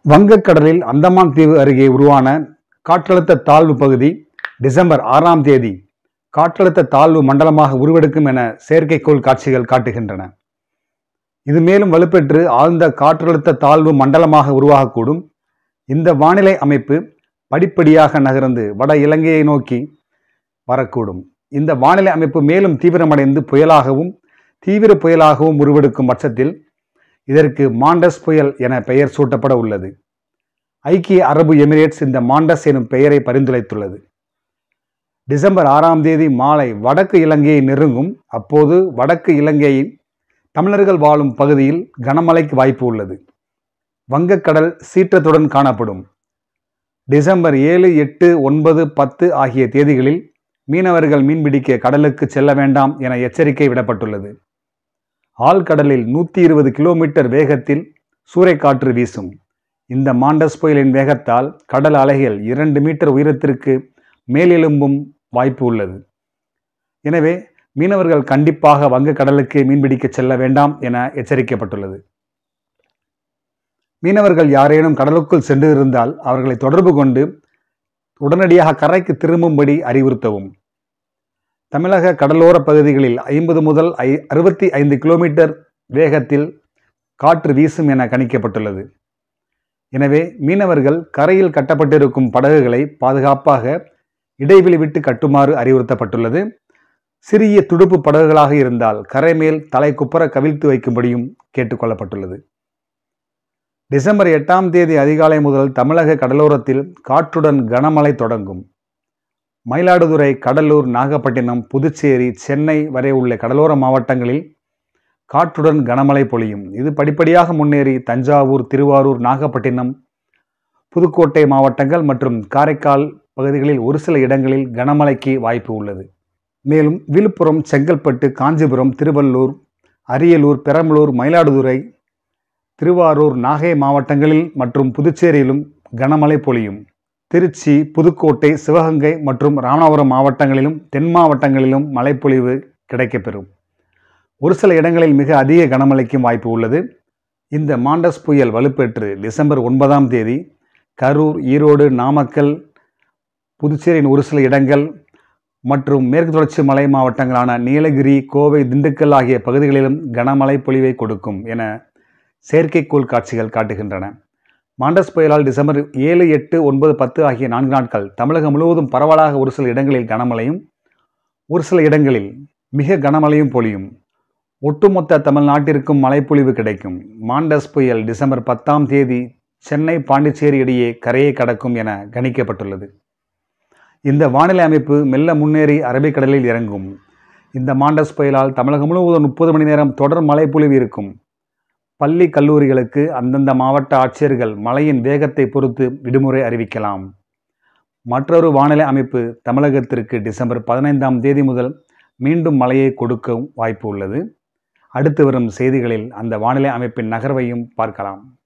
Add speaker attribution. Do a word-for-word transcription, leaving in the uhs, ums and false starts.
Speaker 1: வங்கக்கடலில் அந்தமான் தீவு அருகே உருவான காற்றழுத்த தாழ்வு பகுதி டிசம்பர் ஆறாம் தேதி காற்றழுத்த தாழ்வு மண்டலமாக உருவெடுக்கும் என செயற்கைக்கோள் காட்சிகள் காட்டுகின்றன. இது மேலும் வலுப்பெற்று ஆழ்ந்த காற்றழுத்த தாழ்வு மண்டலமாக உருவாகக்கூடும். இந்த வானிலை அமைப்பு படிப்படியாக நகர்ந்து வட இலங்கையை நோக்கி வரக்கூடும். இந்த வானிலை அமைப்பு மேலும் தீவிரமடைந்து புயலாகவும் தீவிர புயலாகவும் உருவெடுக்கும் பட்சத்தில் இதற்கு மாண்டஸ் புயல் என பெயர் சூட்டப்பட உள்ளது. ஐக்கிய அரபு எமிரேட்ஸ் இந்த மாண்டஸ் எனும் பெயரை பரிந்துரைத்துள்ளது. டிசம்பர் ஆறாம் தேதி மாலை வடக்கு இலங்கையை நெருங்கும். அப்போது வடக்கு இலங்கையின் தமிழர்கள் வாழும் பகுதியில் கனமழைக்கு வாய்ப்பு உள்ளது. வங்கக்கடல் சீற்றத்துடன் காணப்படும். டிசம்பர் ஏழு எட்டு ஒன்பது பத்து ஆகிய தேதிகளில் மீனவர்கள் மீன்பிடிக்க கடலுக்கு செல்ல வேண்டாம் என எச்சரிக்கை விடப்பட்டுள்ளது. ஆழ்கடலில் நூற்றி இருபது கிலோமீட்டர் வேகத்தில் சூறைக்காற்று வீசும். இந்த மாண்டஸ் புயலின் வேகத்தால் கடல் அலைகள் இரண்டு மீட்டர் உயரத்திற்கு மேலெழும்பும் வாய்ப்பு உள்ளது. எனவே மீனவர்கள் கண்டிப்பாக வங்கக்கடலுக்கு மீன்பிடிக்க செல்ல வேண்டாம் என எச்சரிக்கப்பட்டுள்ளது. மீனவர்கள் யாரேனும் கடலுக்குள் சென்று இருந்தால் அவர்களை தொடர்பு கொண்டு உடனடியாக கரைக்கு திரும்பும்படி அறிவுறுத்தவும். தமிழக கடலோர பகுதிகளில் ஐம்பது முதல் ஐ அறுபத்தி ஐந்து கிலோமீட்டர் வேகத்தில் காற்று வீசும் என கணிக்கப்பட்டுள்ளது. எனவே மீனவர்கள் கரையில் கட்டப்பட்டிருக்கும் படகுகளை பாதுகாப்பாக இடைவெளி விட்டு கட்டுமாறு அறிவுறுத்தப்பட்டுள்ளது. சிறிய துடுப்பு படகுகளாக இருந்தால் கரை மேல் தலை குப்புற கவிழ்த்து வைக்கும்படியும் கேட்டுக்கொள்ளப்பட்டுள்ளது. டிசம்பர் எட்டாம் தேதி அதிகாலை முதல் தமிழக கடலோரத்தில் காற்றுடன் கனமழை தொடங்கும். மயிலாடுதுறை, கடலூர், நாகப்பட்டினம், புதுச்சேரி, சென்னை வரை உள்ள கடலோர மாவட்டங்களில் காற்றுடன் கனமழை பொழியும். இது படிப்படியாக முன்னேறி தஞ்சாவூர், திருவாரூர், நாகப்பட்டினம், புதுக்கோட்டை மாவட்டங்கள் மற்றும் காரைக்கால் பகுதிகளில் ஒரு சில இடங்களில் கனமழைக்கு வாய்ப்பு உள்ளது. மேலும் விழுப்புரம், செங்கல்பட்டு, காஞ்சிபுரம், திருவள்ளூர், அரியலூர், பெரம்பலூர், மயிலாடுதுறை, திருவாரூர், நாகை மாவட்டங்களில் மற்றும் புதுச்சேரியிலும் கனமழை பொழியும். திருச்சி, புதுக்கோட்டை, சிவகங்கை மற்றும் ராமநாதபுரம் மாவட்டங்களிலும் தென் மாவட்டங்களிலும் மழைப்பொழிவு கிடைக்கப்பெறும். ஒரு சில இடங்களில் மிக அதிக கனமழைக்கும் வாய்ப்பு உள்ளது. இந்த மாண்டஸ் புயல் வலுப்பெற்று டிசம்பர் ஒன்பதாம் தேதி கரூர், ஈரோடு, நாமக்கல், புதுச்சேரியின் ஒரு சில இடங்கள் மற்றும் மேற்கு தொடர்ச்சி மலை மாவட்டங்களான நீலகிரி, கோவை, திண்டுக்கல் ஆகிய பகுதிகளிலும் கனமழை பொழிவை கொடுக்கும் என செயற்கைக்கோள் காட்சிகள் காட்டுகின்றன. மாண்டஸ் புயலால் டிசம்பர் ஏழு எட்டு ஒன்பது பத்து ஆகிய நான்கு நாட்கள் தமிழகம் முழுவதும் பரவலாக ஒரு சில இடங்களில் கனமழையும் ஒரு சில இடங்களில் மிக கனமழையும் பொழியும். ஒட்டுமொத்த தமிழ்நாட்டிற்கும் மழைப்பொழிவு கிடைக்கும். மாண்டஸ் புயல் டிசம்பர் பத்தாம் தேதி சென்னை, பாண்டிச்சேரி இடையே கரையை கடக்கும் என கணிக்கப்பட்டுள்ளது. இந்த வானிலை அமைப்பு மெல்ல முன்னேறி அரபிக்கடலில் இறங்கும். இந்த மாண்டஸ் புயலால் தமிழகம் முழுவதும் முப்பது மணி நேரம் தொடர் மழைப்பொழிவு இருக்கும். பள்ளி, கல்லூரிகளுக்கு அந்தந்த மாவட்ட ஆட்சியர்கள் மழையின் வேகத்தை பொறுத்து விடுமுறை அறிவிக்கலாம். மற்றொரு வானிலை அமைப்பு தமிழகத்திற்கு டிசம்பர் பதினைந்தாம் தேதி முதல் மீண்டும் மழையை கொடுக்க வாய்ப்பு உள்ளது. அடுத்து வரும் செய்திகளில் அந்த வானிலை அமைப்பின் நகர்வையும் பார்க்கலாம்.